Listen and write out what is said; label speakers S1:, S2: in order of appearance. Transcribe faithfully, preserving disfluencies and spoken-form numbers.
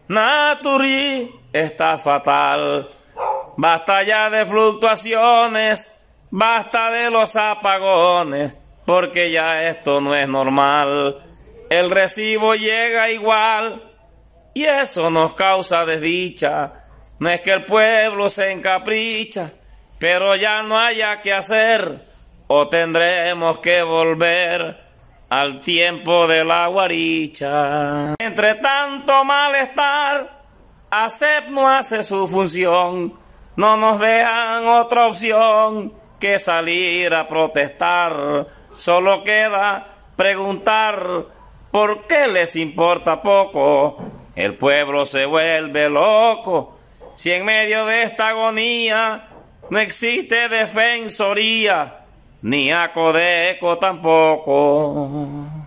S1: Naturí, estás fatal. Basta ya de fluctuaciones, basta de los apagones, porque ya esto no es normal. El recibo llega igual y eso nos causa desdicha. No es que el pueblo se encapricha, pero ya no haya que hacer, o tendremos que volver al tiempo de la guaricha. Entre tanto malestar, A S E P no hace su función, no nos dejan otra opción que salir a protestar. Solo queda preguntar por qué les importa poco, el pueblo se vuelve loco. Si en medio de esta agonía no existe defensoría, ni ACODECO tampoco.